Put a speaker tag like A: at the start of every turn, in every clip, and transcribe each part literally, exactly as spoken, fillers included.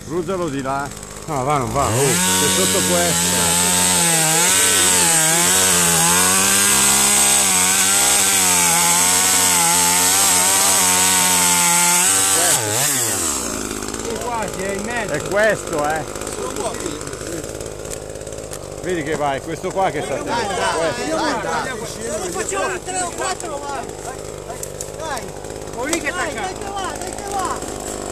A: Ruzzalo di là.
B: No, va, non va. Oh.
A: C'è sotto questo.
B: È in mezzo.
A: È questo, eh. Vedi che vai, questo qua che sta
C: Dai, dai, dai, dai.
D: Facciamo tre o quattro, vai. Dai.
B: O lì che
D: Dai,
B: attacca.
D: dai che va, dai che va.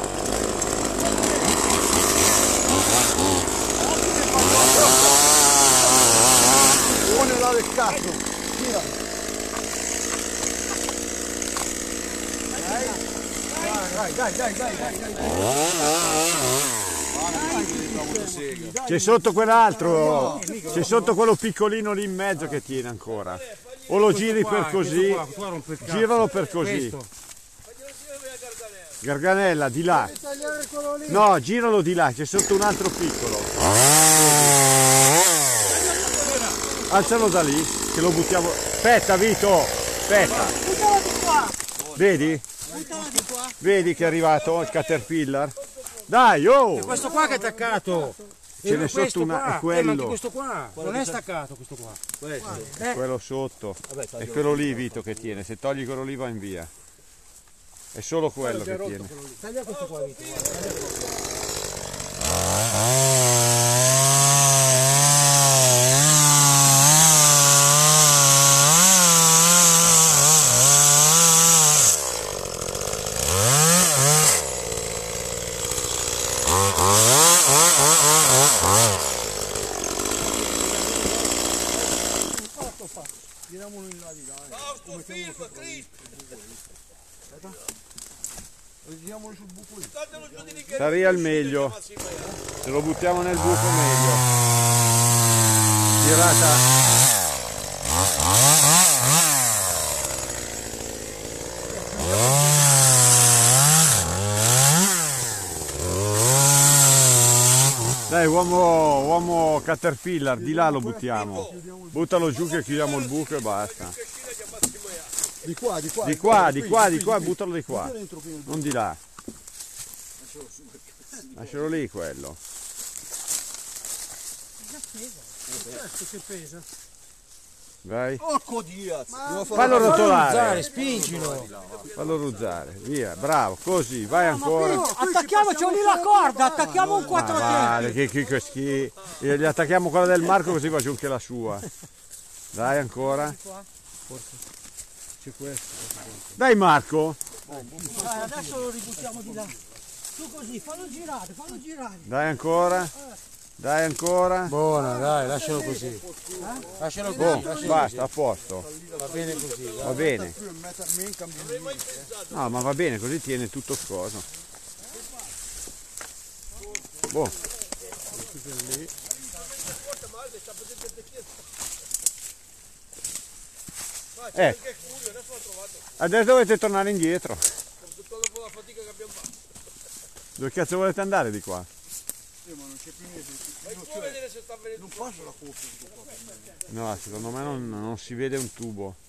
C: Buone là del cazzo. Tira. Dai, dai, dai, dai, dai, dai.
A: C'è sotto quell'altro, c'è sotto quello piccolino lì in mezzo che tiene ancora. O lo giri per così, giralo per così. Garganella, di là. No, giralo di là, c'è sotto un altro piccolo. Alzalo da lì, che lo buttiamo. Aspetta Vito, aspetta.
D: Buttalo di qua.
A: Vedi?
D: Buttalo di qua.
A: Vedi che è arrivato il Caterpillar? Dai, oh!
B: È questo qua che è attaccato.
A: Ce n'è sotto una,
B: qua.
A: è quello.
B: Eh, ma anche questo qua. Non è staccato questo qua.
A: È quello sotto. È quello lì Vito che tiene, se togli quello lì va in via. È solo quello che tiene.
B: Taglia questo qua, Vito.
C: Tiriamolo in là di là.
E: Fausto, film, Cristo!
C: Tiriamolo sul buco lì.
E: Datelo giù di lì che
A: Sarei al meglio. Se lo buttiamo nel buco meglio. Tirata. Dai uomo, uomo Caterpillar, di là lo buttiamo. Buttalo giù che chiudiamo il buco e basta.
C: Di qua, di qua.
A: Di qua, di qua, di qua, buttalo di qua. Non di là. Lascialo lì quello.
B: Certo che pesa.
A: Vai.
C: Porco Dio!
A: Fallo rotolare.
B: Spingilo.
A: Fallo ruzzare. Via, bravo, così, vai ancora.
D: Attacchiamoci lì la corda, attacchiamo un
A: Ma
D: quattro
A: vale, che, che, che schi- Gli attacchiamo quella del Marco così va giù anche la sua. Dai ancora. C'è questo. Dai Marco.
D: Dai, adesso lo ributtiamo di là. Tu così, fallo girare, fallo girare.
A: Dai ancora. Dai ancora.
B: Buona, dai, lascialo così. Lascialo
A: Boh,
B: così.
A: basta, a posto.
B: Va bene così.
A: Va bene. No, ma va bene, così tiene tutto scoso. Boh. Eh. Adesso dovete tornare indietro.
E: dopo la fatica che abbiamo fatto.
A: Dove cazzo volete andare di qua?
C: Sì, ma non c'è più niente.
E: Vai tu a vedere se sta venendo.
C: Non passa la corsa qua per me.
A: No, secondo me non, non si vede un tubo.